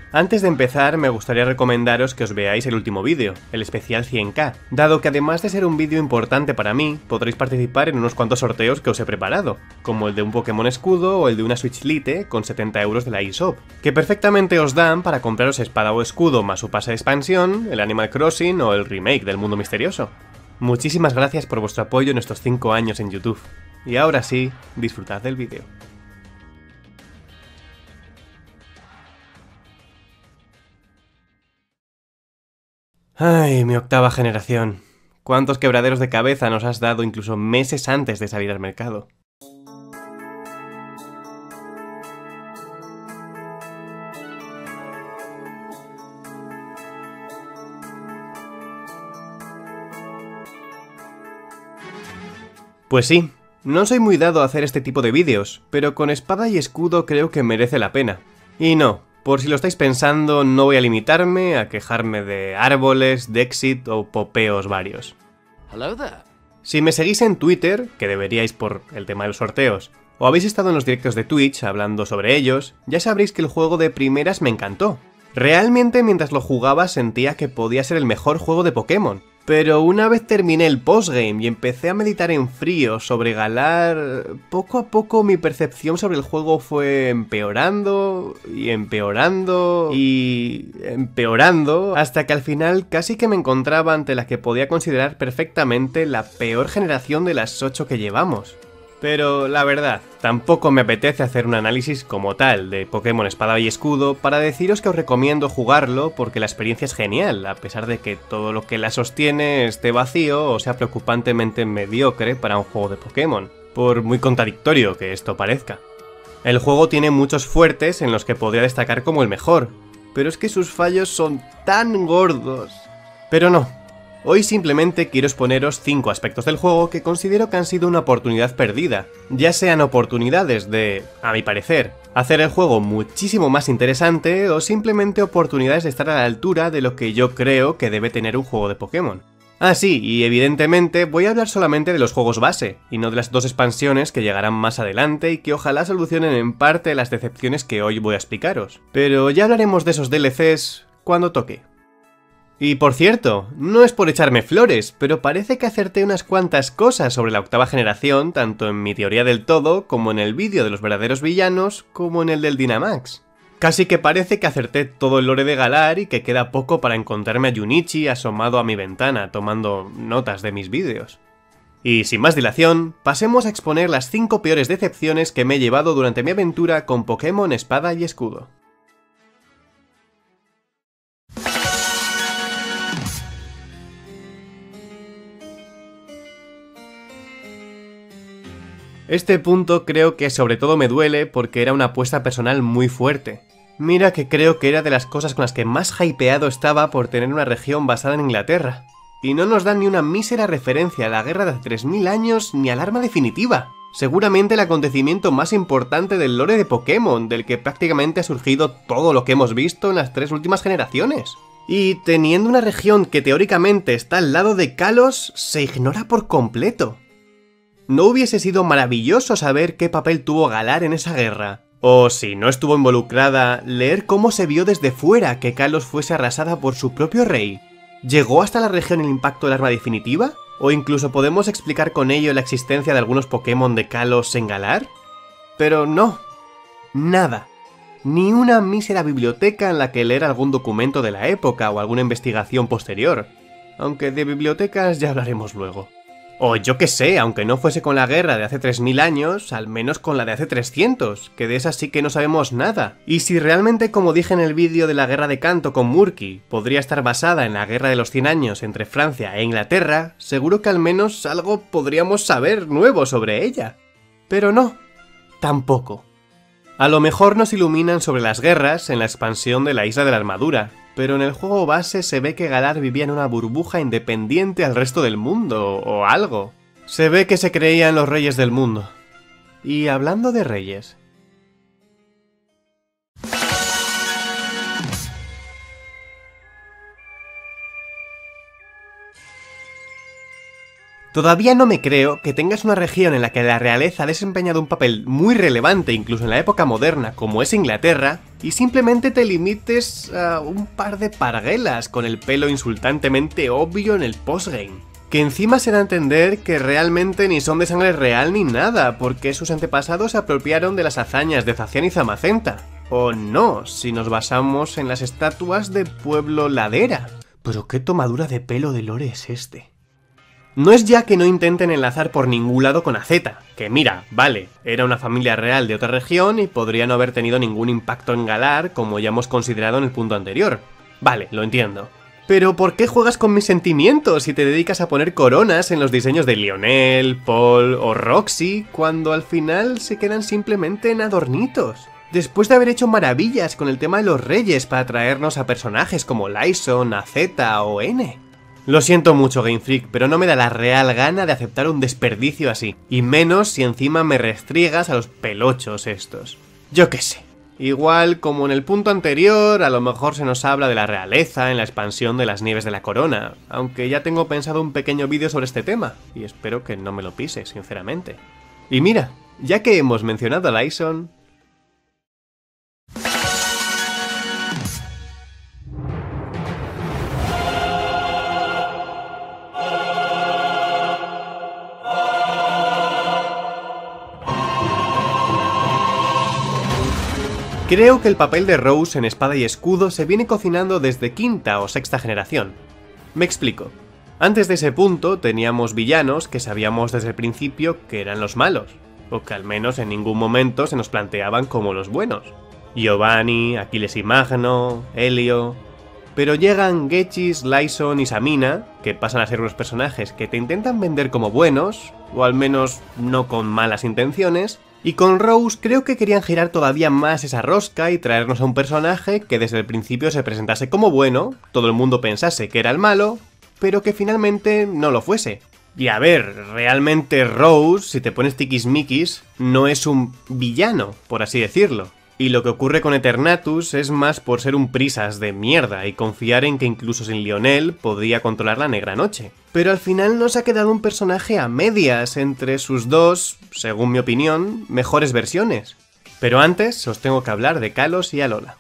Antes de empezar, me gustaría recomendaros que os veáis el último vídeo, el especial 100K, dado que además de ser un vídeo importante para mí, podréis participar en unos cuantos sorteos que os he preparado, como el de un Pokémon Escudo o el de una Switch Lite con 70 € de la eShop, que perfectamente os dan para compraros espada o escudo más su pase de expansión, el Animal Crossing o el remake del Mundo Misterioso. Muchísimas gracias por vuestro apoyo en estos 5 años en YouTube. Y ahora sí, disfrutad del vídeo. Ay, mi octava generación. ¿Cuántos quebraderos de cabeza nos has dado incluso meses antes de salir al mercado? Pues sí, no soy muy dado a hacer este tipo de vídeos, pero con espada y escudo creo que merece la pena. Y no, por si lo estáis pensando, no voy a limitarme a quejarme de árboles, Dexit o popeos varios. Si me seguís en Twitter, que deberíais por el tema de los sorteos, o habéis estado en los directos de Twitch hablando sobre ellos, ya sabréis que el juego de primeras me encantó. Realmente mientras lo jugaba sentía que podía ser el mejor juego de Pokémon. Pero una vez terminé el postgame y empecé a meditar en frío sobre Galar, poco a poco mi percepción sobre el juego fue empeorando, hasta que al final casi que me encontraba ante la que podía considerar perfectamente la peor generación de las 8 que llevamos. Pero la verdad, tampoco me apetece hacer un análisis como tal de Pokémon Espada y Escudo para deciros que os recomiendo jugarlo porque la experiencia es genial, a pesar de que todo lo que la sostiene esté vacío o sea preocupantemente mediocre para un juego de Pokémon, por muy contradictorio que esto parezca. El juego tiene muchos fuertes en los que podría destacar como el mejor, pero es que sus fallos son tan gordos. Pero no. Hoy simplemente quiero exponeros 5 aspectos del juego que considero que han sido una oportunidad perdida, ya sean oportunidades de, a mi parecer, hacer el juego muchísimo más interesante o simplemente oportunidades de estar a la altura de lo que yo creo que debe tener un juego de Pokémon. Ah sí, y evidentemente voy a hablar solamente de los juegos base, y no de las 2 expansiones que llegarán más adelante y que ojalá solucionen en parte las decepciones que hoy voy a explicaros. Pero ya hablaremos de esos DLCs cuando toque. Y por cierto, no es por echarme flores, pero parece que acerté unas cuantas cosas sobre la octava generación, tanto en mi teoría del todo, como en el vídeo de los verdaderos villanos, como en el del Dynamax. Casi que parece que acerté todo el lore de Galar y que queda poco para encontrarme a Junichi asomado a mi ventana tomando notas de mis vídeos. Y sin más dilación, pasemos a exponer las 5 peores decepciones que me he llevado durante mi aventura con Pokémon Espada y Escudo. Este punto creo que sobre todo me duele porque era una apuesta personal muy fuerte. Mira que creo que era de las cosas con las que más hypeado estaba por tener una región basada en Inglaterra. Y no nos dan ni una mísera referencia a la guerra de hace 3000 años ni al arma definitiva. Seguramente el acontecimiento más importante del lore de Pokémon, del que prácticamente ha surgido todo lo que hemos visto en las 3 últimas generaciones. Y teniendo una región que teóricamente está al lado de Kalos, se ignora por completo. ¿No hubiese sido maravilloso saber qué papel tuvo Galar en esa guerra? O si no estuvo involucrada, leer cómo se vio desde fuera que Kalos fuese arrasada por su propio rey. ¿Llegó hasta la región el impacto del arma definitiva? ¿O incluso podemos explicar con ello la existencia de algunos Pokémon de Kalos en Galar? Pero no. Nada. Ni una mísera biblioteca en la que leer algún documento de la época o alguna investigación posterior. Aunque de bibliotecas ya hablaremos luego. O yo qué sé, aunque no fuese con la guerra de hace 3000 años, al menos con la de hace 300, que de esa sí que no sabemos nada. Y si realmente, como dije en el vídeo de la guerra de Kanto con Murky, podría estar basada en la guerra de los 100 años entre Francia e Inglaterra, seguro que al menos algo podríamos saber nuevo sobre ella. Pero no, tampoco. A lo mejor nos iluminan sobre las guerras en la expansión de la Isla de la Armadura, pero en el juego base se ve que Galar vivía en una burbuja independiente al resto del mundo, o algo. Se ve que se creían los reyes del mundo. Y hablando de reyes... Todavía no me creo que tengas una región en la que la realeza ha desempeñado un papel muy relevante incluso en la época moderna como es Inglaterra, y simplemente te limites a un par de parguelas con el pelo insultantemente obvio en el postgame. Que encima se da a entender que realmente ni son de sangre real ni nada, porque sus antepasados se apropiaron de las hazañas de Zacian y Zamacenta. O no, si nos basamos en las estatuas de Pueblo Ladera. Pero qué tomadura de pelo de lore es este. No es ya que no intenten enlazar por ningún lado con AZ, que mira, vale, era una familia real de otra región y podría no haber tenido ningún impacto en Galar como ya hemos considerado en el punto anterior. Vale, lo entiendo. Pero ¿por qué juegas con mis sentimientos y te dedicas a poner coronas en los diseños de Lionel, Paul o Roxy cuando al final se quedan simplemente en adornitos? Después de haber hecho maravillas con el tema de los reyes para traernos a personajes como Lyson, AZ o N. Lo siento mucho, Game Freak, pero no me da la real gana de aceptar un desperdicio así. Y menos si encima me restriegas a los pelochos estos. Yo qué sé. Igual, como en el punto anterior, a lo mejor se nos habla de la realeza en la expansión de las nieves de la corona. Aunque ya tengo pensado un pequeño vídeo sobre este tema. Y espero que no me lo pise, sinceramente. Y mira, ya que hemos mencionado a Lyson... Creo que el papel de Rose en Espada y Escudo se viene cocinando desde quinta o sexta generación. Me explico. Antes de ese punto teníamos villanos que sabíamos desde el principio que eran los malos, o que al menos en ningún momento se nos planteaban como los buenos. Giovanni, Aquiles y Magno, Helio... Pero llegan Gechis, Lyson y Samina, que pasan a ser unos personajes que te intentan vender como buenos, o al menos no con malas intenciones, y con Rose creo que querían girar todavía más esa rosca y traernos a un personaje que desde el principio se presentase como bueno, todo el mundo pensase que era el malo, pero que finalmente no lo fuese. Y a ver, realmente Rose, si te pones tiquismiquis, no es un villano, por así decirlo. Y lo que ocurre con Eternatus es más por ser un prisas de mierda y confiar en que incluso sin Lionel podría controlar la Negra Noche. Pero al final nos ha quedado un personaje a medias entre sus dos, según mi opinión, mejores versiones. Pero antes os tengo que hablar de Kalos y Alola.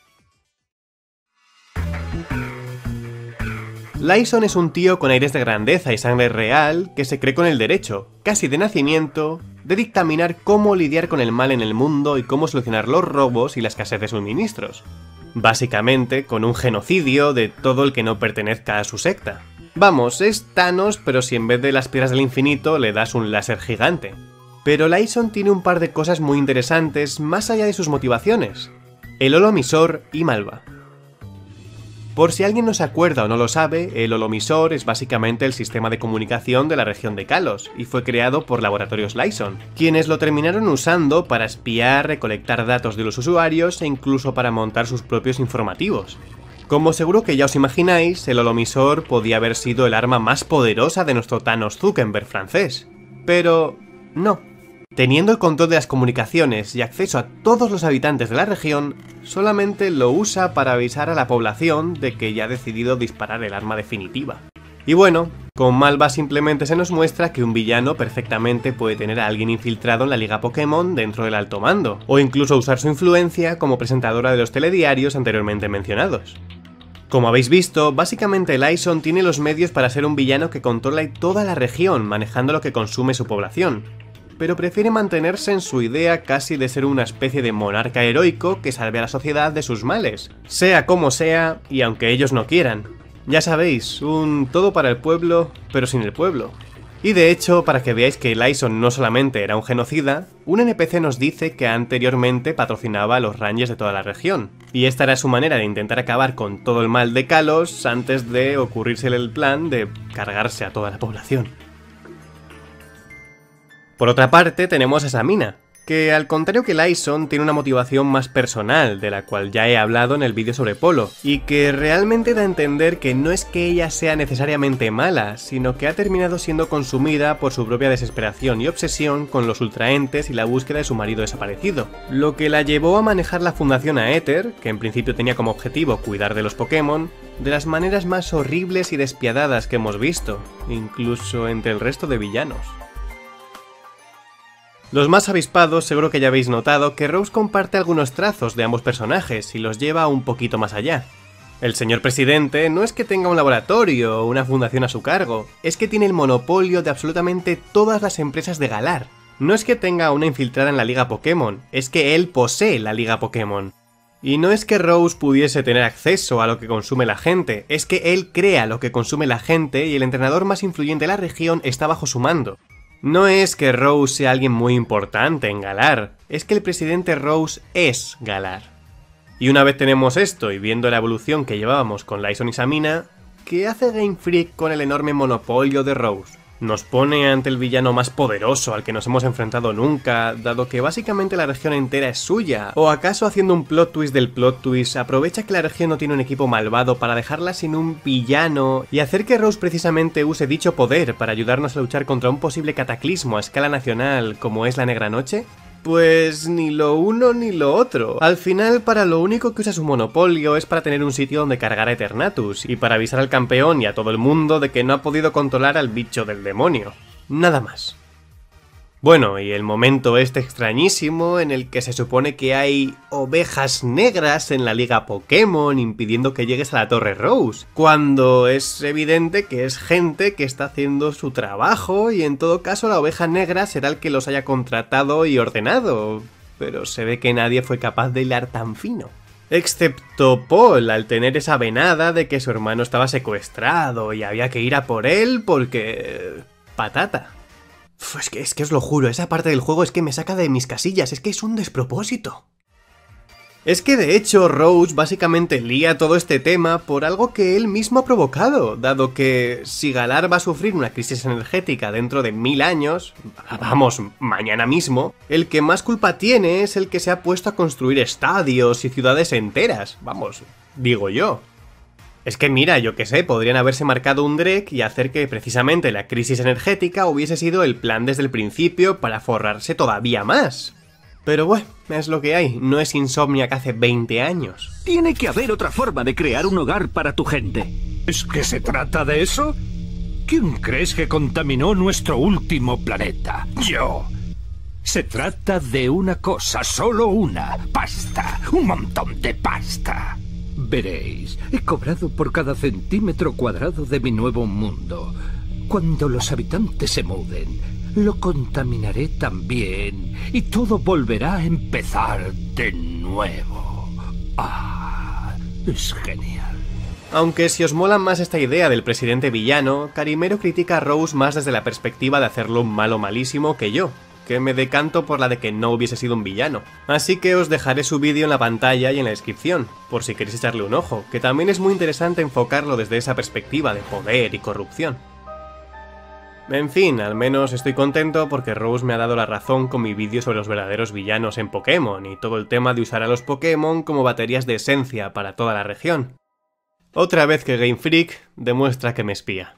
Lyson es un tío con aires de grandeza y sangre real que se cree con el derecho, casi de nacimiento, de dictaminar cómo lidiar con el mal en el mundo y cómo solucionar los robos y la escasez de suministros. Básicamente con un genocidio de todo el que no pertenezca a su secta. Vamos, es Thanos, pero si en vez de las piedras del infinito le das un láser gigante. Pero Lyson tiene un par de cosas muy interesantes más allá de sus motivaciones. El holomisor y Malva. Por si alguien no se acuerda o no lo sabe, el holomisor es básicamente el sistema de comunicación de la región de Kalos, y fue creado por Laboratorios Lyson, quienes lo terminaron usando para espiar, recolectar datos de los usuarios e incluso para montar sus propios informativos. Como seguro que ya os imagináis, el holomisor podía haber sido el arma más poderosa de nuestro Thanos Zuckerberg francés. Pero... no. Teniendo el control de las comunicaciones y acceso a todos los habitantes de la región, solamente lo usa para avisar a la población de que ya ha decidido disparar el arma definitiva. Y bueno, con Malva simplemente se nos muestra que un villano perfectamente puede tener a alguien infiltrado en la Liga Pokémon dentro del alto mando, o incluso usar su influencia como presentadora de los telediarios anteriormente mencionados. Como habéis visto, básicamente Lyson tiene los medios para ser un villano que controla toda la región, manejando lo que consume su población, pero prefiere mantenerse en su idea casi de ser una especie de monarca heroico que salve a la sociedad de sus males, sea como sea y aunque ellos no quieran. Ya sabéis, un todo para el pueblo, pero sin el pueblo. Y de hecho, para que veáis que Lyson no solamente era un genocida, un NPC nos dice que anteriormente patrocinaba a los Rangers de toda la región, y esta era su manera de intentar acabar con todo el mal de Kalos antes de ocurrírsele el plan de cargarse a toda la población. Por otra parte, tenemos a Samina, que al contrario que Lyson tiene una motivación más personal, de la cual ya he hablado en el vídeo sobre Polo, y que realmente da a entender que no es que ella sea necesariamente mala, sino que ha terminado siendo consumida por su propia desesperación y obsesión con los ultraentes y la búsqueda de su marido desaparecido, lo que la llevó a manejar la fundación Aether, que en principio tenía como objetivo cuidar de los Pokémon, de las maneras más horribles y despiadadas que hemos visto, incluso entre el resto de villanos. Los más avispados seguro que ya habéis notado que Rose comparte algunos trazos de ambos personajes y los lleva un poquito más allá. El señor presidente no es que tenga un laboratorio o una fundación a su cargo, es que tiene el monopolio de absolutamente todas las empresas de Galar. No es que tenga una infiltrada en la Liga Pokémon, es que él posee la Liga Pokémon. Y no es que Rose pudiese tener acceso a lo que consume la gente, es que él crea lo que consume la gente y el entrenador más influyente de la región está bajo su mando. No es que Rose sea alguien muy importante en Galar, es que el presidente Rose es Galar. Y una vez tenemos esto y viendo la evolución que llevábamos con Lyson y Samina, ¿qué hace Game Freak con el enorme monopolio de Rose? Nos pone ante el villano más poderoso al que nos hemos enfrentado nunca, dado que básicamente la región entera es suya, o acaso haciendo un plot twist del plot twist, aprovecha que la región no tiene un equipo malvado para dejarla sin un villano y hacer que Rose precisamente use dicho poder para ayudarnos a luchar contra un posible cataclismo a escala nacional como es la Negra Noche. Pues ni lo uno ni lo otro. Al final, para lo único que usa su monopolio es para tener un sitio donde cargar a Eternatus y para avisar al campeón y a todo el mundo de que no ha podido controlar al bicho del demonio. Nada más. Bueno, y el momento este extrañísimo en el que se supone que hay ovejas negras en la Liga Pokémon impidiendo que llegues a la Torre Rose, cuando es evidente que es gente que está haciendo su trabajo y en todo caso la oveja negra será el que los haya contratado y ordenado, pero se ve que nadie fue capaz de hilar tan fino. Excepto Paul, al tener esa venada de que su hermano estaba secuestrado y había que ir a por él porque... patata. Es que os lo juro, esa parte del juego es que me saca de mis casillas, es que es un despropósito. Es que de hecho Rose básicamente lía todo este tema por algo que él mismo ha provocado, dado que si Galar va a sufrir una crisis energética dentro de 1000 años, vamos, mañana mismo, el que más culpa tiene es el que se ha puesto a construir estadios y ciudades enteras, vamos, digo yo. Es que mira, yo que sé, podrían haberse marcado un Drek y hacer que precisamente la crisis energética hubiese sido el plan desde el principio para forrarse todavía más. Pero bueno, es lo que hay, no es Insomniac hace 20 años. Tiene que haber otra forma de crear un hogar para tu gente. ¿Es que se trata de eso? ¿Quién crees que contaminó nuestro último planeta? Yo. Se trata de una cosa, solo una. Pasta. Un montón de pasta. Veréis, he cobrado por cada centímetro cuadrado de mi nuevo mundo. Cuando los habitantes se muden, lo contaminaré también y todo volverá a empezar de nuevo. Ah, es genial. Aunque si os mola más esta idea del presidente villano, Carimero critica a Rose más desde la perspectiva de hacerlo un malo malísimo que yo, que me decanto por la de que no hubiese sido un villano. Así que os dejaré su vídeo en la pantalla y en la descripción, por si queréis echarle un ojo, que también es muy interesante enfocarlo desde esa perspectiva de poder y corrupción. En fin, al menos estoy contento porque Rose me ha dado la razón con mi vídeo sobre los verdaderos villanos en Pokémon y todo el tema de usar a los Pokémon como baterías de esencia para toda la región. Otra vez que Game Freak demuestra que me espía.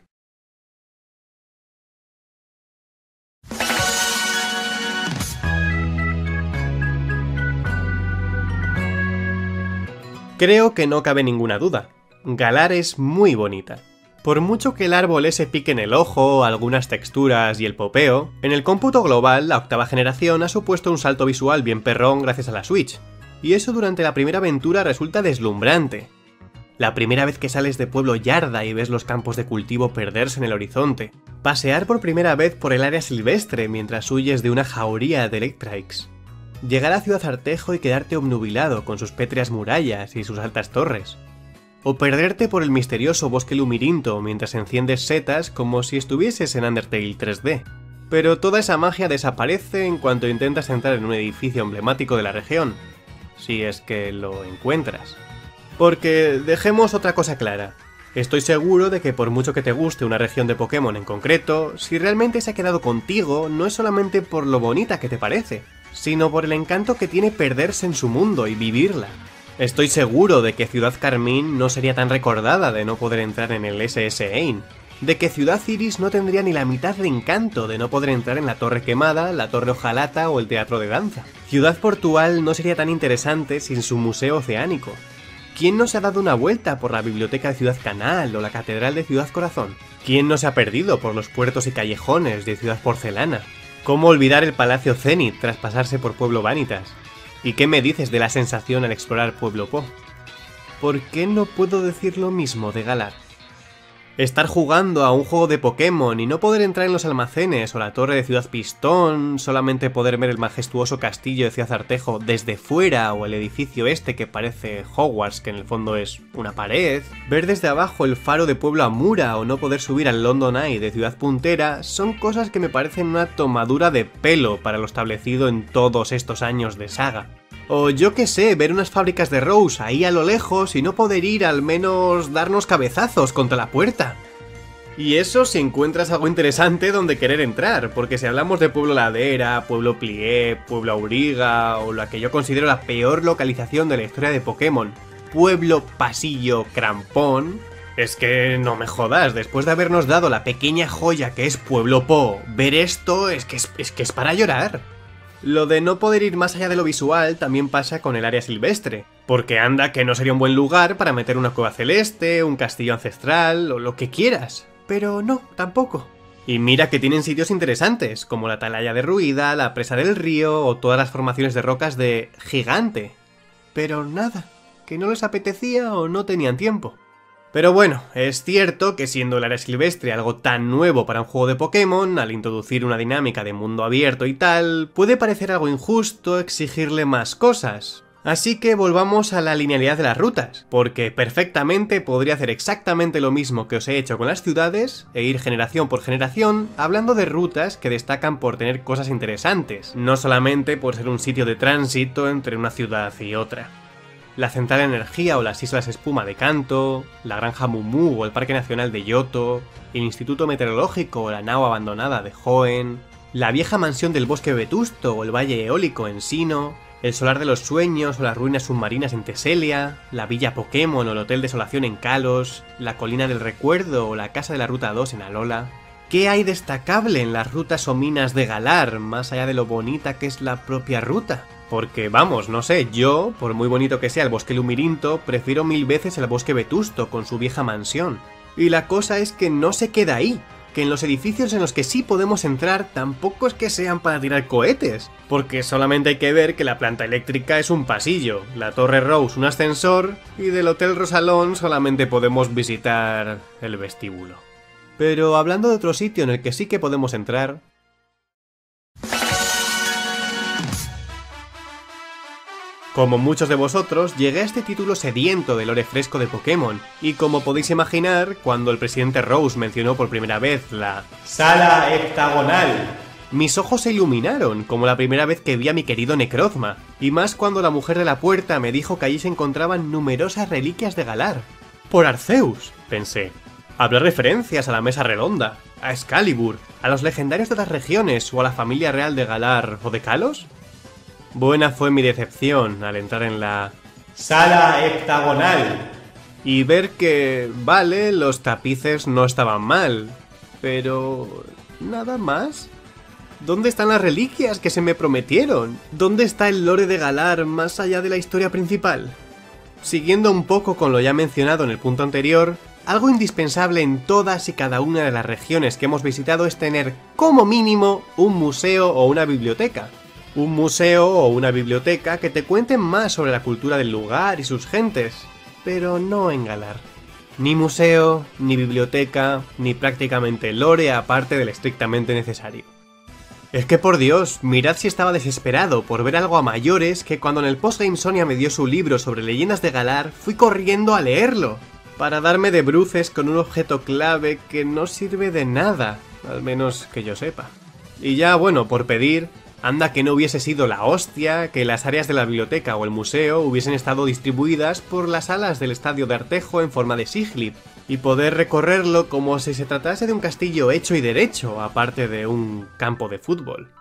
Creo que no cabe ninguna duda, Galar es muy bonita. Por mucho que el árbol ese pique en el ojo, algunas texturas y el popeo, en el cómputo global la octava generación ha supuesto un salto visual bien perrón gracias a la Switch, y eso durante la primera aventura resulta deslumbrante. La primera vez que sales de Pueblo Yarda y ves los campos de cultivo perderse en el horizonte, pasear por primera vez por el área silvestre mientras huyes de una jauría de Electrikes. Llegar a Ciudad Artejo y quedarte obnubilado con sus pétreas murallas y sus altas torres. O perderte por el misterioso bosque Lumirinto mientras enciendes setas como si estuvieses en Undertale 3D. Pero toda esa magia desaparece en cuanto intentas entrar en un edificio emblemático de la región, si es que lo encuentras. Porque dejemos otra cosa clara. Estoy seguro de que por mucho que te guste una región de Pokémon en concreto, si realmente se ha quedado contigo no es solamente por lo bonita que te parece, sino por el encanto que tiene perderse en su mundo y vivirla. Estoy seguro de que Ciudad Carmín no sería tan recordada de no poder entrar en el SS Ain, de que Ciudad Iris no tendría ni la mitad de encanto de no poder entrar en la Torre Quemada, la Torre Ojalata o el Teatro de Danza. Ciudad Portual no sería tan interesante sin su Museo Oceánico. ¿Quién no se ha dado una vuelta por la Biblioteca de Ciudad Canal o la Catedral de Ciudad Corazón? ¿Quién no se ha perdido por los puertos y callejones de Ciudad Porcelana? ¿Cómo olvidar el Palacio Zenith tras pasarse por Pueblo Vanitas? ¿Y qué me dices de la sensación al explorar Pueblo Po? ¿Por qué no puedo decir lo mismo de Galar? Estar jugando a un juego de Pokémon y no poder entrar en los almacenes o la torre de Ciudad Pistón, solamente poder ver el majestuoso castillo de Ciudad Artejo desde fuera o el edificio este que parece Hogwarts, que en el fondo es una pared, ver desde abajo el faro de Pueblo Amura o no poder subir al London Eye de Ciudad Puntera, son cosas que me parecen una tomadura de pelo para lo establecido en todos estos años de saga. O yo qué sé, ver unas fábricas de Rose ahí a lo lejos y no poder ir al menos darnos cabezazos contra la puerta. Y eso si encuentras algo interesante donde querer entrar, porque si hablamos de Pueblo Ladera, Pueblo Plié, Pueblo Auriga o la que yo considero la peor localización de la historia de Pokémon, Pueblo Pasillo Crampón, es que no me jodas, después de habernos dado la pequeña joya que es Pueblo Po, ver esto es que es para llorar. Lo de no poder ir más allá de lo visual también pasa con el área silvestre, porque anda que no sería un buen lugar para meter una cueva celeste, un castillo ancestral o lo que quieras, pero no, tampoco. Y mira que tienen sitios interesantes, como la Atalaya Derruida, la Presa del Río o todas las formaciones de rocas de Gigante, pero nada, que no les apetecía o no tenían tiempo. Pero bueno, es cierto que siendo el área silvestre algo tan nuevo para un juego de Pokémon, al introducir una dinámica de mundo abierto y tal, puede parecer algo injusto exigirle más cosas. Así que volvamos a la linealidad de las rutas, porque perfectamente podría hacer exactamente lo mismo que os he hecho con las ciudades, e ir generación por generación, hablando de rutas que destacan por tener cosas interesantes, no solamente por ser un sitio de tránsito entre una ciudad y otra. La Central de Energía o las Islas Espuma de Kanto, la Granja Mumu o el Parque Nacional de Yoto, el Instituto Meteorológico o la nao abandonada de Hoenn, la vieja mansión del Bosque Vetusto o el Valle Eólico en Sinnoh, el Solar de los Sueños o las ruinas submarinas en Teselia, la Villa Pokémon o el Hotel Desolación en Kalos, la Colina del Recuerdo o la Casa de la Ruta 2 en Alola. ¿Qué hay destacable en las rutas o minas de Galar, más allá de lo bonita que es la propia ruta? Porque vamos, no sé, yo, por muy bonito que sea el Bosque Lumirinto, prefiero mil veces el Bosque Vetusto con su vieja mansión. Y la cosa es que no se queda ahí, que en los edificios en los que sí podemos entrar tampoco es que sean para tirar cohetes, porque solamente hay que ver que la planta eléctrica es un pasillo, la Torre Rose un ascensor y del Hotel Rosalón solamente podemos visitar el vestíbulo. Pero hablando de otro sitio en el que sí que podemos entrar... Como muchos de vosotros, llegué a este título sediento de lore fresco de Pokémon, y como podéis imaginar, cuando el presidente Rose mencionó por primera vez la Sala Heptagonal, mis ojos se iluminaron, como la primera vez que vi a mi querido Necrozma, y más cuando la mujer de la puerta me dijo que allí se encontraban numerosas reliquias de Galar. ¡Por Arceus!, pensé. Habrá referencias a la Mesa Redonda, a Excalibur, a los legendarios de las regiones o a la familia real de Galar o de Kalos. Buena fue mi decepción al entrar en la Sala Heptagonal y ver que, vale, los tapices no estaban mal, pero... ¿nada más? ¿Dónde están las reliquias que se me prometieron? ¿Dónde está el lore de Galar más allá de la historia principal? Siguiendo un poco con lo ya mencionado en el punto anterior, algo indispensable en todas y cada una de las regiones que hemos visitado es tener, como mínimo, un museo o una biblioteca. Un museo o una biblioteca que te cuenten más sobre la cultura del lugar y sus gentes, pero no en Galar. Ni museo, ni biblioteca, ni prácticamente lore aparte del estrictamente necesario. Es que por Dios, mirad si estaba desesperado por ver algo a mayores que cuando en el postgame Sonia me dio su libro sobre leyendas de Galar, fui corriendo a leerlo, para darme de bruces con un objeto clave que no sirve de nada, al menos que yo sepa. Y ya, bueno, por pedir... Anda que no hubiese sido la hostia que las áreas de la biblioteca o el museo hubiesen estado distribuidas por las alas del estadio de Artejo en forma de Siglip, y poder recorrerlo como si se tratase de un castillo hecho y derecho, aparte de un campo de fútbol.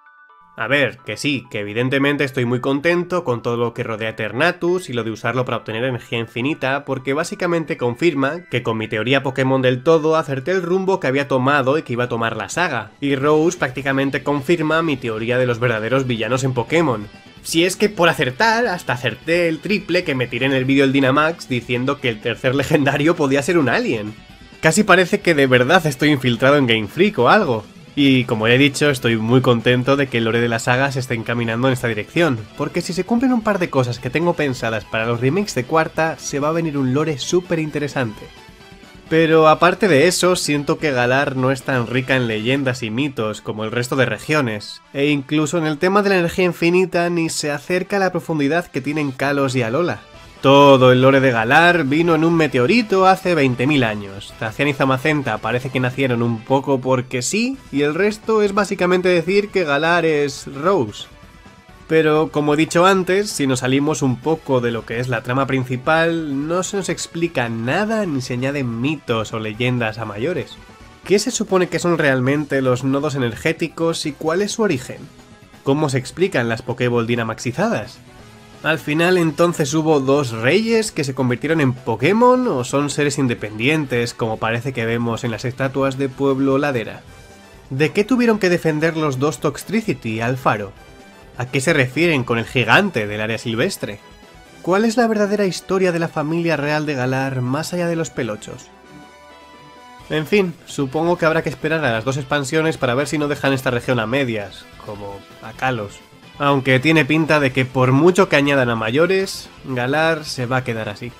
A ver, que sí, que evidentemente estoy muy contento con todo lo que rodea a Eternatus y lo de usarlo para obtener energía infinita, porque básicamente confirma que con mi teoría Pokémon del todo acerté el rumbo que había tomado y que iba a tomar la saga, y Rose prácticamente confirma mi teoría de los verdaderos villanos en Pokémon. Si es que por acertar, hasta acerté el triple que me tiré en el vídeo del Dynamax diciendo que el tercer legendario podía ser un alien. Casi parece que de verdad estoy infiltrado en Game Freak o algo. Y como ya he dicho, estoy muy contento de que el lore de la saga se esté encaminando en esta dirección, porque si se cumplen un par de cosas que tengo pensadas para los remakes de cuarta, se va a venir un lore súper interesante. Pero aparte de eso, siento que Galar no es tan rica en leyendas y mitos como el resto de regiones, e incluso en el tema de la energía infinita ni se acerca a la profundidad que tienen Kalos y Alola. Todo el lore de Galar vino en un meteorito hace 20.000 años. Zacian y Zamacenta parece que nacieron un poco porque sí, y el resto es básicamente decir que Galar es Rose. Pero como he dicho antes, si nos salimos un poco de lo que es la trama principal, no se nos explica nada ni se añaden mitos o leyendas a mayores. ¿Qué se supone que son realmente los nodos energéticos y cuál es su origen? ¿Cómo se explican las Pokéball dinamaxizadas? ¿Al final entonces hubo dos reyes que se convirtieron en Pokémon o son seres independientes como parece que vemos en las estatuas de Pueblo Ladera? ¿De qué tuvieron que defender los dos Toxtricity al faro? ¿A qué se refieren con el gigante del área silvestre? ¿Cuál es la verdadera historia de la familia real de Galar más allá de los pelochos? En fin, supongo que habrá que esperar a las dos expansiones para ver si no dejan esta región a medias, como a Kalos. Aunque tiene pinta de que por mucho que añadan a mayores, Galar se va a quedar así.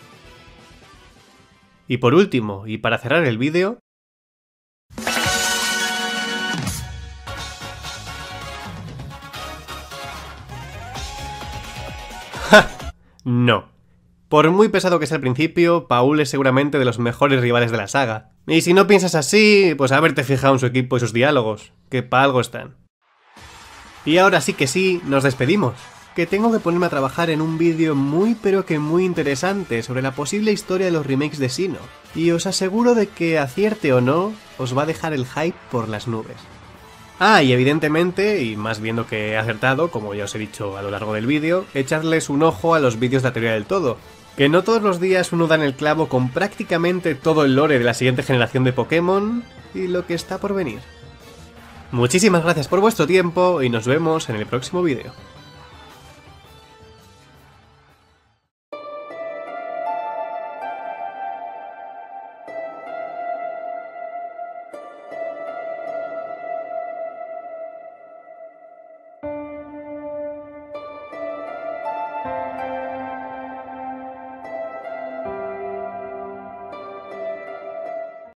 Y por último, y para cerrar el vídeo... ¡Ja! No. Por muy pesado que sea al principio, Paul es seguramente de los mejores rivales de la saga. Y si no piensas así, pues haberte fijado en su equipo y sus diálogos, que pa' algo están. Y ahora sí que sí, nos despedimos, que tengo que ponerme a trabajar en un vídeo muy pero que muy interesante sobre la posible historia de los remakes de Sinnoh, y os aseguro de que acierte o no, os va a dejar el hype por las nubes. Ah, y evidentemente, y más viendo que he acertado, como ya os he dicho a lo largo del vídeo, echadles un ojo a los vídeos de la teoría del todo, que no todos los días uno da en el clavo con prácticamente todo el lore de la siguiente generación de Pokémon y lo que está por venir. Muchísimas gracias por vuestro tiempo y nos vemos en el próximo vídeo.